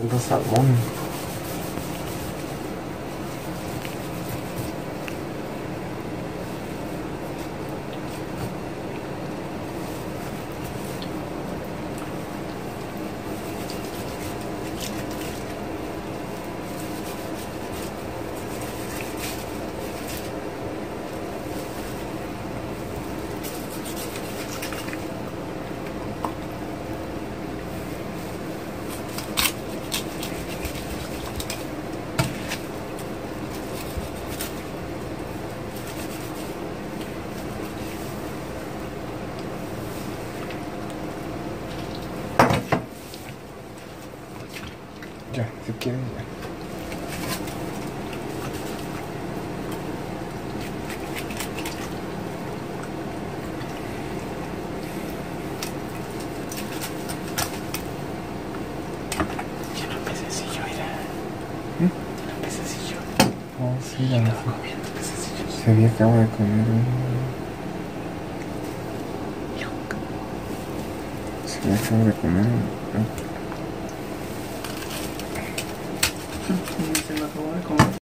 Puro salmón. Ya, si quieren ya. Tiene un pececillo, mira. ¿Mm? Tiene un pececillo. Oh, sí, Y ya estaba sé. comiendo pececillos. Se había acabado de comer Se había acabado de comer